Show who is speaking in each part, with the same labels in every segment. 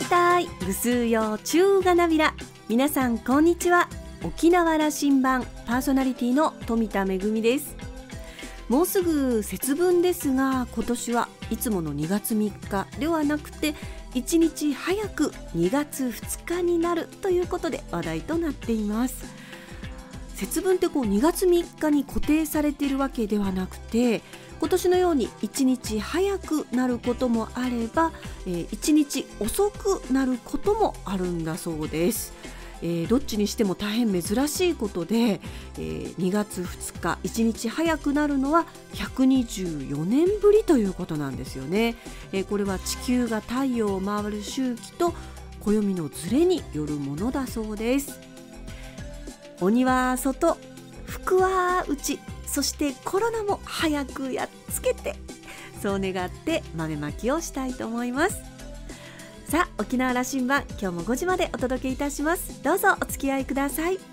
Speaker 1: たいぐすうよ中がなびら。皆さんこんにちは。沖縄羅針盤パーソナリティの富田恵です。もうすぐ節分ですが、今年はいつもの2月3日ではなくて1日早く2月2日になるということで話題となっています。節分って2月3日に固定されているわけではなくて、今年のように1日早くなることもあれば、1日遅くなることもあるんだそうです。どっちにしても大変珍しいことで、2月2日1日早くなるのは124年ぶりということなんですよね。これは地球が太陽を回る周期と暦のずれによるものだそうです。鬼は外、福は内、そしてコロナも早くやっつけて、そう願って豆まきをしたいと思います。さあ、沖縄羅針盤、今日も5時までお届けいたします。どうぞお付き合いください。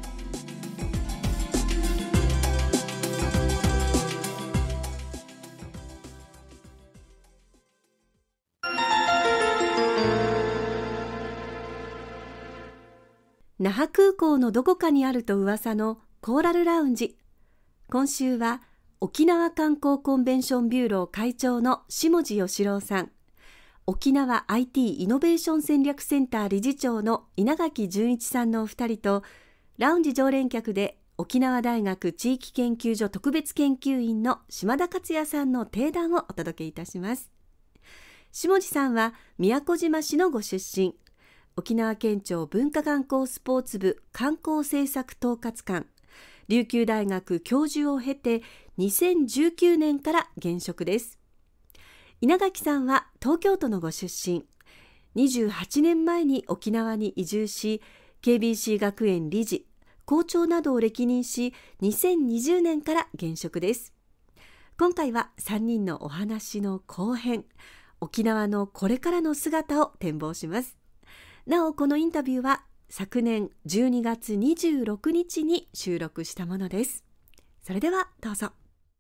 Speaker 1: 那覇空港のどこかにあると噂のコーラルラウンジ。今週は沖縄観光コンベンションビューロー会長の下地義郎さん、沖縄 IT イノベーション戦略センター理事長の稲垣淳一さんのお二人と、ラウンジ常連客で沖縄大学地域研究所特別研究員の島田克也さんの定談をお届けいたします。下地さんは宮古島市のご出身、沖縄県庁文化観光スポーツ部観光政策統括官、琉球大学教授を経て2019年から現職です。稲垣さんは東京都のご出身、28年前に沖縄に移住し、 KBC 学園理事、校長などを歴任し、2020年から現職です。今回は3人のお話の後編、沖縄のこれからの姿を展望します。なお、このインタビューは昨年12月26日に収録したものです。それではどうぞ。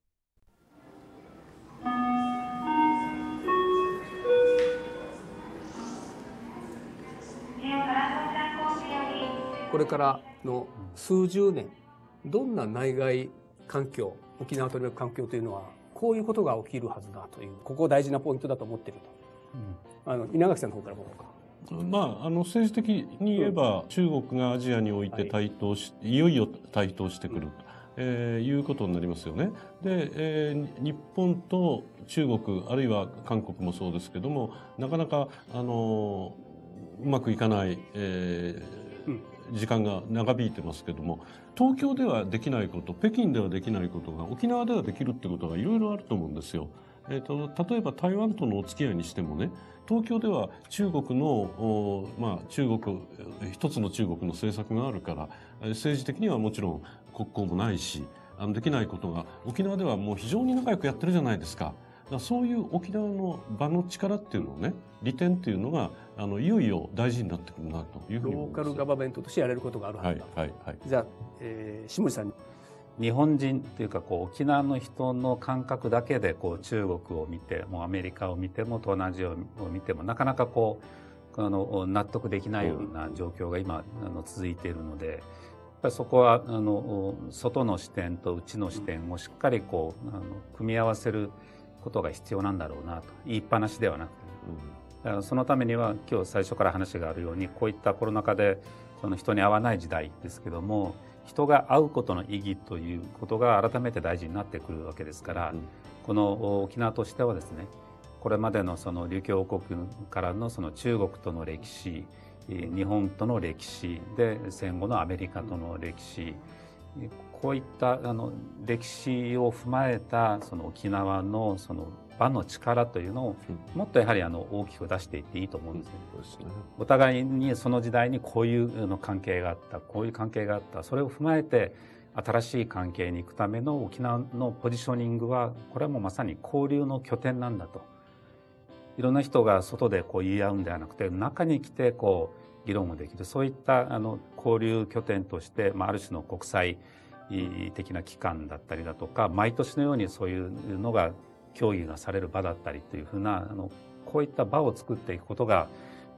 Speaker 2: これからの数十年、どんな内外環境、沖縄を取り巻く環境というのはこういうことが起きるはずだという、ここ大事なポイントだと思っていると、稲垣さんの方からどうか。
Speaker 3: 政治的に言えば、中国がアジアにおいて台頭し、いよいよ台頭してくると、いうことになりますよね。で、日本と中国、あるいは韓国もそうですけども、なかなかうまくいかない、時間が長引いてますけども、東京ではできないこと、北京ではできないことが沖縄ではできるってことがいろいろあると思うんですよ。例えば台湾とのお付き合いにしてもね、東京では中国の、一つの中国の政策があるから、政治的にはもちろん国交もないし、できないことが沖縄ではもう非常に仲良くやってるじゃないですか。だからそういう沖縄の場の力っていうのをね、利点っていうのがいよいよ大事になってくるなというふうに思います。
Speaker 2: ローカルガバメントとしてやれることがあるはずだ。じゃあ、下地さんに。
Speaker 4: 日本人というか沖縄の人の感覚だけで中国を見てもアメリカを見ても東南アジアを見てもなかなか納得できないような状況が今続いているので、やっぱりそこは外の視点と内の視点をしっかり組み合わせることが必要なんだろうなと、言いっぱなしではなくて、だからそのためには今日最初から話があるように、こういったコロナ禍で人に会わない時代ですけども、人が会うことの意義ということが改めて大事になってくるわけですから、この沖縄としてはですね、これまでの琉球王国からの中国との歴史、日本との歴史で戦後のアメリカとの歴史、こういった歴史を踏まえた沖縄の場の力というのをもっとやはり大きく出していっていいと思うんですね。お互いにその時代にこういう関係があった、こういう関係があった、それを踏まえて新しい関係に行くための沖縄のポジショニングは、これはもうまさに交流の拠点なんだと。いろんな人が外で言い合うんではなくて、中に来て議論をできる、そういった交流拠点として、ある種の国際的な機関だったりだとか、毎年のようにそういうのが協議がされる場だったりというふうなこういった場を作っていくことが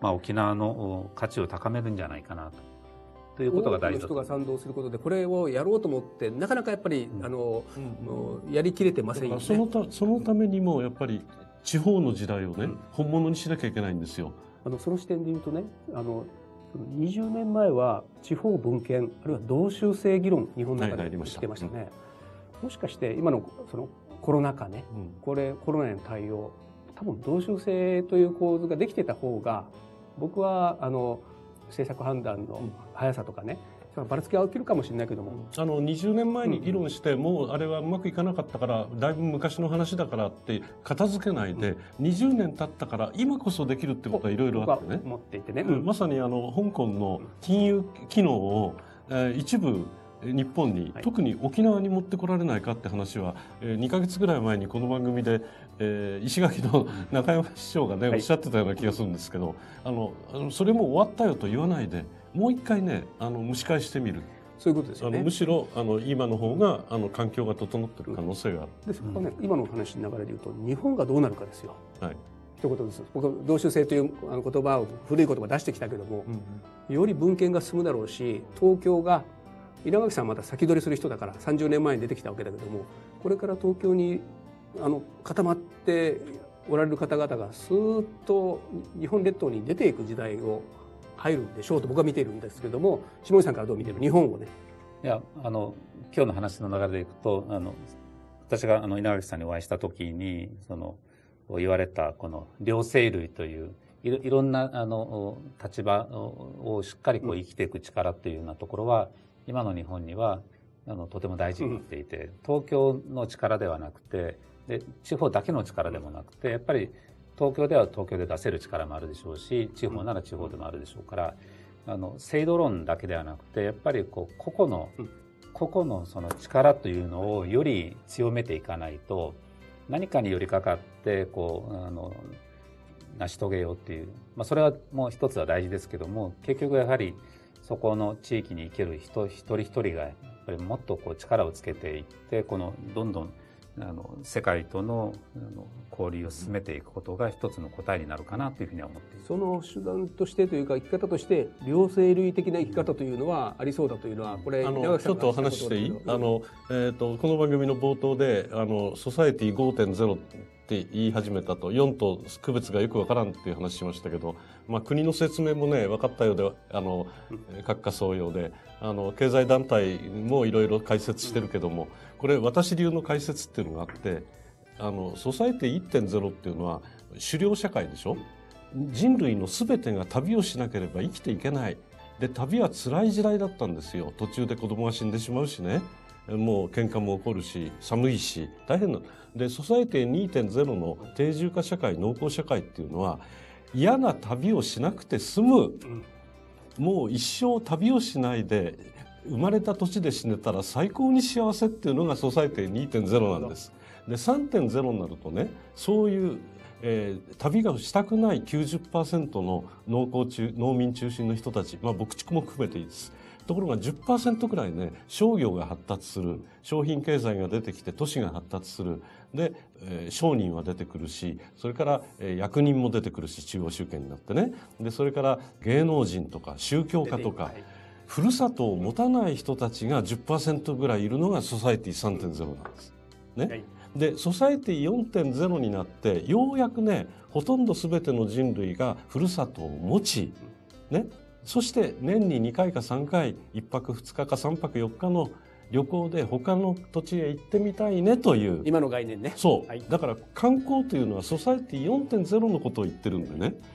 Speaker 4: 沖縄の価値を高めるんじゃないかなということが大事だと。
Speaker 2: 多くの人が賛同することでこれをやろうと思ってなかなかやっぱりやりきれてませんよね。
Speaker 3: そのためにもやっぱり地方の時代をね、本物にしなきゃいけないんですよ。
Speaker 2: その視点で言うとね、20年前は地方分権あるいは同州制議論日本の中でしてましたね。もしかして今のそのコロナ禍ね、コロナへの対応、多分同州制という構図ができてた方が僕は政策判断の速さとかね、ばらつきが起きるかもしれないけども、
Speaker 3: 20年前に議論して、もうあれはうまくいかなかったからだいぶ昔の話だからって片付けないで、20年経ったから今こそできるってことはいろいろあってね、
Speaker 2: 思っていてね、
Speaker 3: まさに香港の金融機能を、一部日本に、特に沖縄に持ってこられないかって話は、2ヶ月ぐらい前にこの番組で、石垣の中山市長がね、おっしゃってたような気がするんですけど、それも終わったよと言わないでもう一回ね蒸し返してみる。
Speaker 2: そういうことですよね。
Speaker 3: むしろ今の方が環境が整っている可能性がある。
Speaker 2: でそこはね、今のお話の流れで言うと日本がどうなるかですよ。
Speaker 3: はい。
Speaker 2: ということです。僕は同州制という言葉を古い言葉出してきたけども、より分権が進むだろうし、東京が稲垣さんはまた先取りする人だから30年前に出てきたわけだけども、これから東京に固まっておられる方々がスーッと日本列島に出ていく時代を入るんでしょうと僕は見ているんですけども、下地さんからどう見てる日本をね。
Speaker 4: いや今日の話の流れでいくと私が稲垣さんにお会いした時に言われたこの両生類といういろんな立場をしっかり生きていく力というようなところは今の日本にはとても大事になっていて、東京の力ではなくてで地方だけの力でもなくて、やっぱり東京では東京で出せる力もあるでしょうし、地方なら地方でもあるでしょうから、制度論だけではなくてやっぱり個々のその力というのをより強めていかないと、何かに寄りかかって成し遂げようっていう、それはもう一つは大事ですけども、結局やはりそこの地域に生きる一人一人がやっぱりもっと力をつけていって、どんどん世界との交流を進めていくことが一つの答えになるかなというふうには思っています。
Speaker 2: その手段としてというか生き方として両生類的な生き方というのはありそうだというのは、これ
Speaker 3: ちょっとお話していい？この番組の冒頭でソサエティ 5.0 って言い始めたと、4と区別がよくわからんっていう話しましたけど、国の説明もね分かったようで閣下総用で経済団体もいろいろ解説してるけども、これ私流の解説っていうのがあって、ソサエティ 1.0 っていうのは狩猟社会でしょ。人類の全てが旅をしなければ生きていけない。で旅は辛い時代だったんですよ。途中で子供が死んでしまうしね、もう喧嘩も起こるし寒いし大変な。でソサエティ 2.0 の定住化社会農耕社会っていうのは嫌な旅をしなくて済む、もう一生旅をしないで生まれた土地で死ねたら最高に幸せっていうのがソサエティ 2.0 なんです。で 3.0 になるとね、そういう、旅がしたくない 90% の農民中心の人たち、牧畜も含めていいです。ところが 10% くらいね、商業が発達する、商品経済が出てきて都市が発達する。で、商人は出てくるし、それから、役人も出てくるし、中央集権になってね。でそれから芸能人とか宗教家とか、ふるさとを持たない人たちが 10% ぐらいいるのがソサエティ 3.0 なんですね。でソサエティ 4.0 になってようやくね、ほとんど全ての人類がふるさとを持ち、ね、そして年に2回か3回1泊2日か3泊4日の旅行で他の土地へ行ってみたいねという
Speaker 2: 今の概念ね。
Speaker 3: そう、だから観光というのはソサエティ 4.0 のことを言ってるんでね、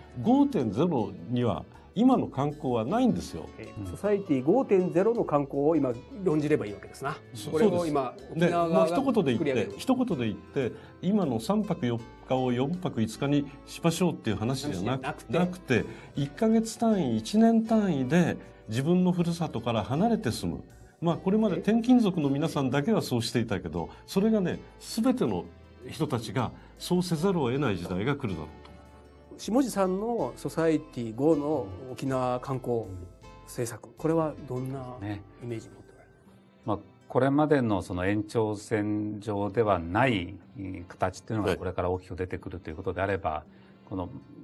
Speaker 3: 5.0 には今の観光はないんですよ。
Speaker 2: ソサエティ 5.0 の観光を今論じればいいわけですな。これを今沖縄側が
Speaker 3: 一言で言って今の3泊4日を4泊5日にしましょうっていう話じゃなくて、1ヶ月単位1年単位で自分のふるさとから離れて住む。これまで転勤族の皆さんだけはそうしていたけど、それがね全ての人たちがそうせざるを得ない時代が来るだろうと。
Speaker 2: 下地さんのソサエティ5の沖縄観光政策、これはどんなイメージを持っておられる？
Speaker 4: これまでのその延長線上ではない形というのがこれから大きく出てくるということであれば、この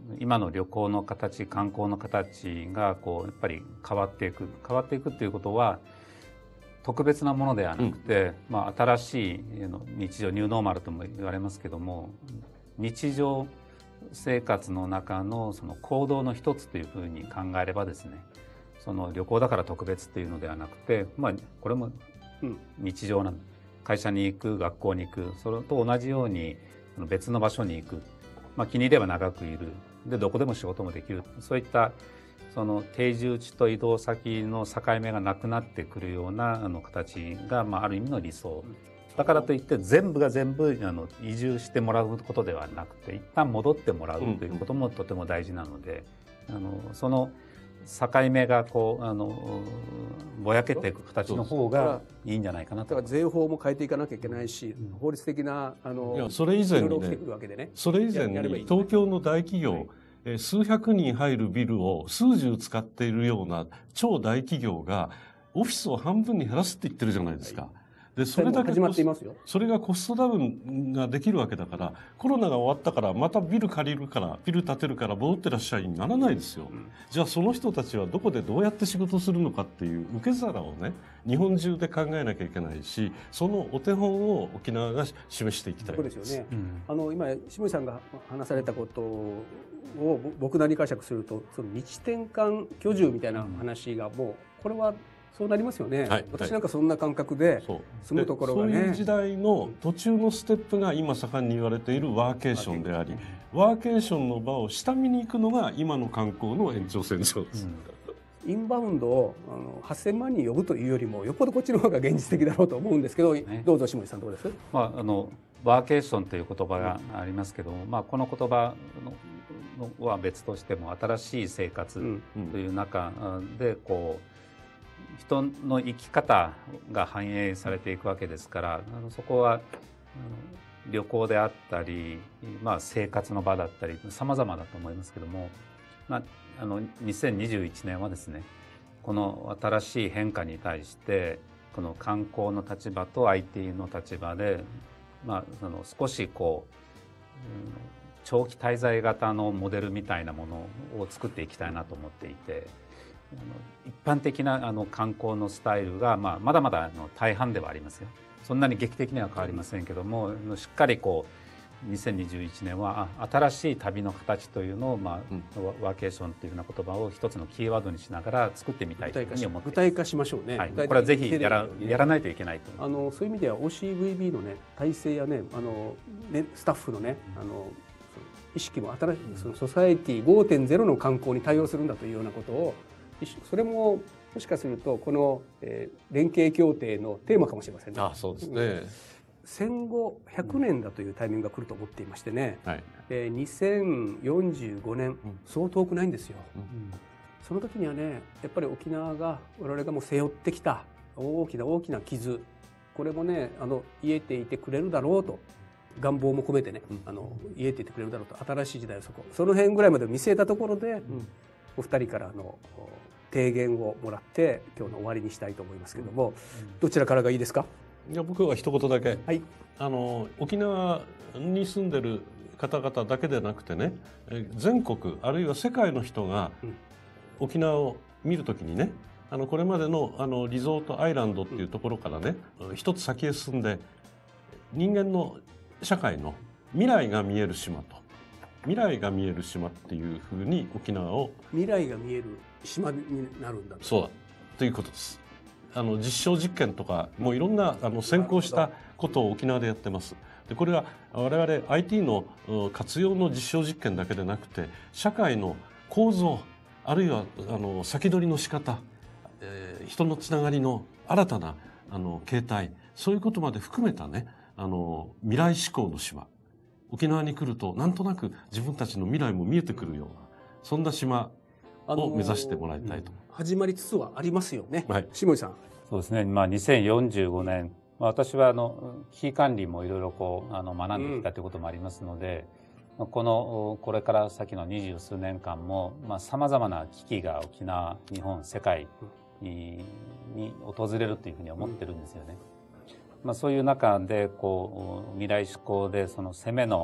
Speaker 4: 今の旅行の形、観光の形がこうやっぱり変わっていくっていうことは特別なものではなくて、新しい日常、ニューノーマルとも言われますけども、日常生活の中のその行動の一つというふうに考えればですね、その旅行だから特別っていうのではなくて、これも日常なんだ。会社に行く、学校に行く、それと同じように別の場所に行く、気に入れば長くいる、でどこでも仕事もできる、そういったその定住地と移動先の境目がなくなってくるような形が、ある意味の理想だからといって全部が全部移住してもらうことではなくて、一旦戻ってもらうということもとても大事なので、その境目がこうぼやけていく形の方がいいんじゃないかなと。
Speaker 2: だから税法も変えていかなきゃいけないし、法律的な
Speaker 3: それ以前にね、それ以前に東京の大企業、数百人入るビルを数十使っているような超大企業がオフィスを半分に減らすって言ってるじゃないですか。でそれだけ
Speaker 2: 始まっていますよ。
Speaker 3: それがコストダウンができるわけだから、コロナが終わったからまたビル借りるからビル建てるから戻ってらっしゃいにならないですよ。じゃあその人たちはどこでどうやって仕事するのかっていう受け皿をね、日本中で考えなきゃいけないし、そのお手本を沖縄が示していきたい。
Speaker 2: そうですよね。今下地さんが話されたことを僕なり解釈すると、その日転換居住みたいな話がもうこれはそうなりますよね、私なんかそんな感覚で住むところがね、
Speaker 3: そういう時代の途中のステップが今盛んに言われているワーケーションであり、ワーケーションの場を下見に行くのが今の観光の延長線上です。
Speaker 2: インバウンドを8000万人呼ぶというよりもよっぽどこっちの方が現実的だろうと思うんですけど、どうぞ下地さんどうです？
Speaker 4: ワーケーションという言葉がありますけども、この言葉は別としても新しい生活という中でこう人の生き方が反映されていくわけですから、そこは旅行であったり、生活の場だったり様々だと思いますけども、2021年はですね、この新しい変化に対してこの観光の立場と IT の立場で、少しこう、長期滞在型のモデルみたいなものを作っていきたいなと思っていて、一般的な観光のスタイルが、まだまだ大半ではありますよ。そんなに劇的には変わりませんけども、しっかりこう2021年は新しい旅の形というのを、ワーケーションというような言葉を一つのキーワードにしながら作ってみたいというふうに思っています。
Speaker 2: 具体化しましょうね。
Speaker 4: これはぜひやらないといけないと。
Speaker 2: そういう意味では OCVB のね体制やねスタッフのね意識も新しい、そのソサエティ 5.0 の観光に対応するんだというようなことを、それももしかするとこの、連携協定のテーマかもしれませんね。
Speaker 3: そうですね。
Speaker 2: 戦後100年だというタイミングが来ると思っていましてね、2045年、そう遠くないんですよ。その時にはね、やっぱり沖縄が我々がもう背負ってきた大きな大きな傷、これもね癒えていてくれるだろうと、願望も込めてね、癒えていてくれるだろうと、新しい時代をその辺ぐらいまで見据えたところで、お二人から提言をもらって今日の終わりにしたいと思いますけども、どちらからがいいですか？
Speaker 3: いや、僕は一言だけ、
Speaker 2: はい、
Speaker 3: 沖縄に住んでる方々だけでなくてね、全国あるいは世界の人が沖縄を見るときにね、これまでのリゾートアイランドっていうところからね、一つ先へ進んで人間の社会の未来が見える島と、未来が見える島っていうふうに沖縄を、
Speaker 2: 未来が見える島になるんだと。
Speaker 3: そうだということです。実証実験とかもういろんな先行したことを沖縄でやってます。でこれは我々 IT の活用の実証実験だけでなくて、社会の構造、あるいは先取りの仕方、人のつながりの新たな形態、そういうことまで含めたね、未来志向の島、沖縄に来るとなんとなく自分たちの未来も見えてくるような、そんな島を目指してもらいたいと。
Speaker 2: 始まりつつはありますよね。
Speaker 3: はい、
Speaker 2: 下地さん。
Speaker 4: そうですね。2045年、私は危機管理もいろいろこう学んできたということもありますので、これから先の20数年間もさまざまな危機が沖縄、日本、世界に訪れるというふうに思ってるんですよね。そういう中でこう未来志向でその攻めの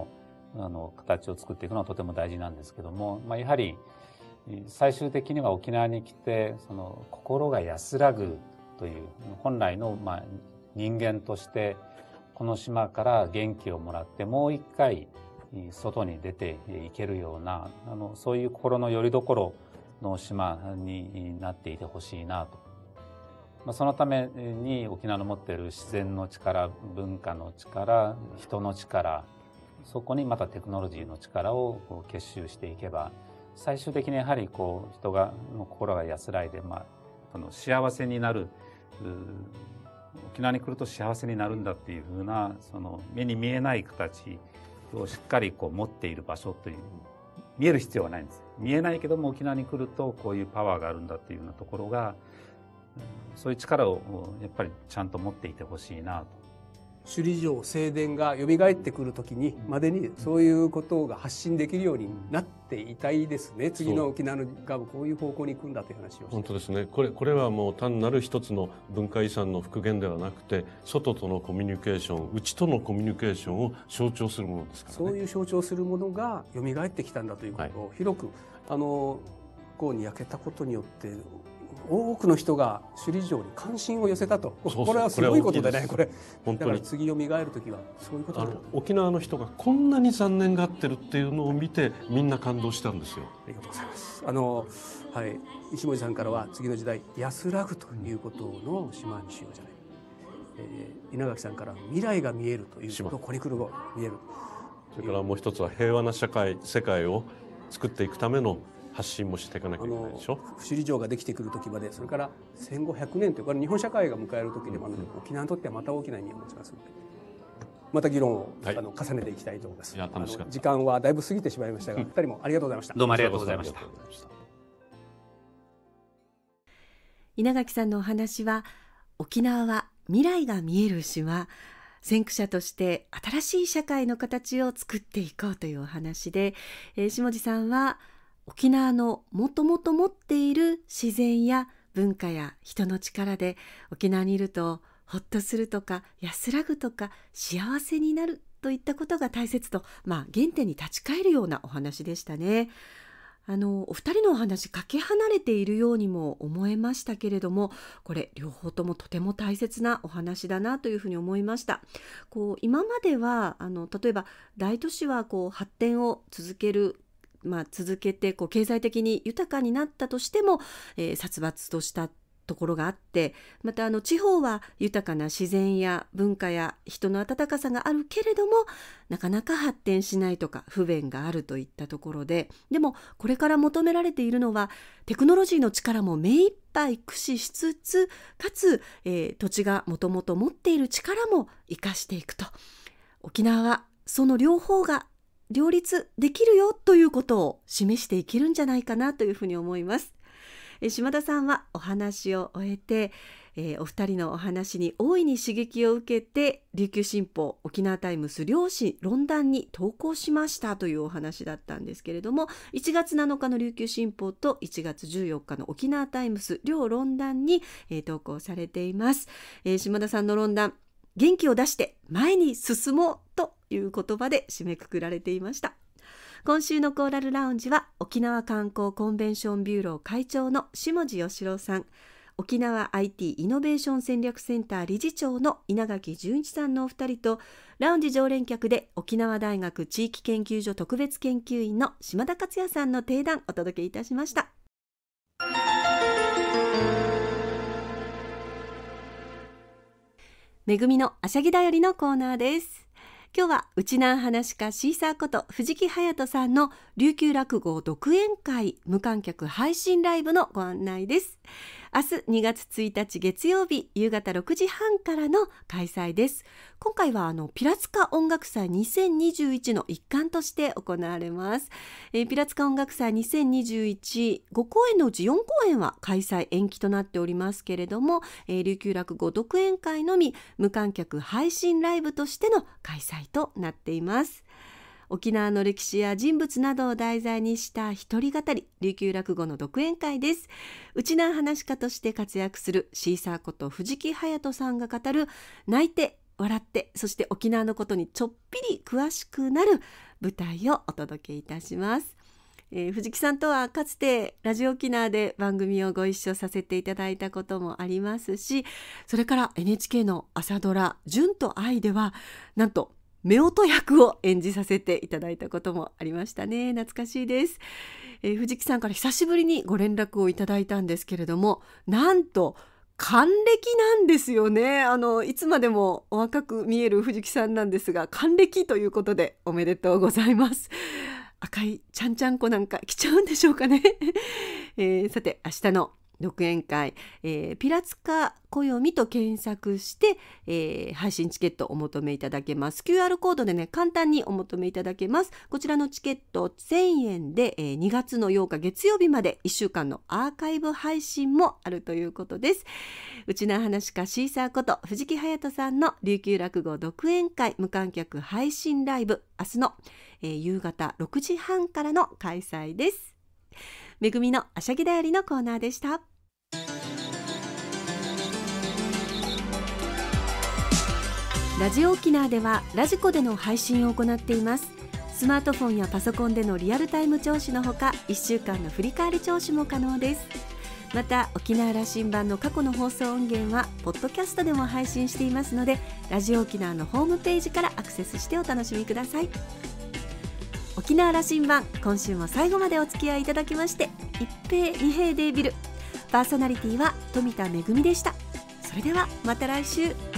Speaker 4: 形を作っていくのはとても大事なんですけども、やはり最終的には沖縄に来て心が安らぐという本来の人間としてこの島から元気をもらってもう一回外に出ていけるようなそういう心の拠り所の島になっていてほしいなと。そのために沖縄の持っている自然の力、文化の力、人の力、そこにまたテクノロジーの力を結集していけば、最終的にやはり人の心が安らいで、幸せになる、沖縄に来ると幸せになるんだっていうふうな目に見えない形をしっかり持っている場所という、見える必要はないんです。見えないけども沖縄に来るとこういうパワーがあるんだっていうようなところが、そういう力をやっぱりちゃんと持っていてほしいなと。
Speaker 2: 首里城正殿が蘇ってくる時にまでにそういうことが発信できるようになっていたいですね。次の沖縄がこういう方向に行くんだという話をして。
Speaker 3: 本当ですね。これはもう単なる一つの文化遺産の復元ではなくて、外とのコミュニケーション、内とのコミュニケーションを象徴するものですからね。
Speaker 2: そういう象徴するものが蘇ってきたんだということを広く、豪に焼けたことによって多くの人が首里城に関心を寄せたと。これはすごいことでね。これ
Speaker 3: 本当に
Speaker 2: だから次蘇る時はそういうことだと。
Speaker 3: 沖縄の人がこんなに残念がってるっていうのを見てみんな感動したんですよ。
Speaker 2: ありがとうございます。石森さんからは次の時代安らぐということの島にしようじゃない、稲垣さんから未来が見えるということ、ここに来る後見える。
Speaker 3: それからもう一つは平和な世界を作っていくための発信もしていかなきゃいけないでしょ。
Speaker 2: 首里城ができてくる時まで、それから戦後100年というこれ日本社会が迎える時でもあるので、沖縄にとってはまた大きな意味を持ちますので、また議論を、重ねていきたいと思います。
Speaker 3: いや楽しかった。
Speaker 2: 時間はだいぶ過ぎてしまいましたが、2人もありがとうございました。
Speaker 4: どうもありがとうございました。
Speaker 1: 稲垣さんのお話は、沖縄は未来が見える島、先駆者として新しい社会の形を作っていこうというお話で、下地さんは沖縄のもともと持っている自然や文化や人の力で沖縄にいるとほっとするとか安らぐとか幸せになるといったことが大切と、原点に立ち返るようなお話でしたね。お二人のお話かけ離れているようにも思えましたけれども、これ両方ともとても大切なお話だなというふうに思いました。今までは例えば大都市は発展を続けて経済的に豊かになったとしても、殺伐としたところがあって、また地方は豊かな自然や文化や人の温かさがあるけれどもなかなか発展しないとか不便があるといったところで、でもこれから求められているのはテクノロジーの力も目いっぱい駆使しつつ、かつ、土地がもともと持っている力も生かしていくと、沖縄はその両方が両立できるよということを示していけるんじゃないかなというふうに思います。島田さんはお話を終えて、お二人のお話に大いに刺激を受けて琉球新報、沖縄タイムス両紙論壇に投稿しましたというお話だったんですけれども、1月7日の琉球新報と1月14日の沖縄タイムス両論壇に、投稿されています。島田さんの論壇、元気を出して前に進もうという言葉で締めくくられていました。今週のコーラルラウンジは沖縄観光コンベンションビューロー会長の下地義郎さん、沖縄 IT イノベーション戦略センター理事長の稲垣淳一さんのお二人と、ラウンジ常連客で沖縄大学地域研究所特別研究員の島田克也さんの提談お届けいたしました。めぐみのあしゃぎだよりのコーナーです。今日は内南話家シーサーこと藤木隼人さんの琉球落語独演会無観客配信ライブのご案内です。明日2月1日月曜日夕方6時半からの開催です。今回はピラツカ音楽祭2021の一環として行われます。ピラツカ音楽祭2021 5公演のうち4公演は開催延期となっておりますけれども、琉球落語独演会のみ無観客配信ライブとしての開催となっています。沖縄の歴史や人物などを題材にした一人語り琉球落語の独演会です。内南話家として活躍するシーサーこと藤木隼人さんが語る泣いて笑って、そして沖縄のことにちょっぴり詳しくなる舞台をお届けいたします。藤木さんとはかつてラジオ沖縄で番組をご一緒させていただいたこともありますし、それから NHK の朝ドラ純と愛ではなんと夫婦役を演じさせていただいたこともありましたね。懐かしいです。藤木さんから久しぶりにご連絡をいただいたんですけれども、なんと還暦なんですよね。いつまでもお若く見える藤木さんなんですが、還暦ということでおめでとうございます。赤いちゃんちゃんこなんか来ちゃうんでしょうかね。さて明日の独演会、ピラツカ暦と検索して、配信チケットお求めいただけます。 QR コードでね簡単にお求めいただけます。こちらのチケット1000円で、2月の8日月曜日まで1週間のアーカイブ配信もあるということです。内縄話家シーサーこと藤木隼人さんの琉球落語独演会無観客配信ライブ、明日の、夕方6時半からの開催です。めぐみのあしゃぎだよりのコーナーでした。ラジオ沖縄ではラジコでの配信を行っています。スマートフォンやパソコンでのリアルタイム聴取のほか、1週間の振り返り聴取も可能です。また沖縄羅針盤の過去の放送音源はポッドキャストでも配信していますので、ラジオ沖縄のホームページからアクセスしてお楽しみください。沖縄羅針盤、今週も最後までお付き合いいただきまして一平二平デービル、パーソナリティは富田恵でした。それではまた来週。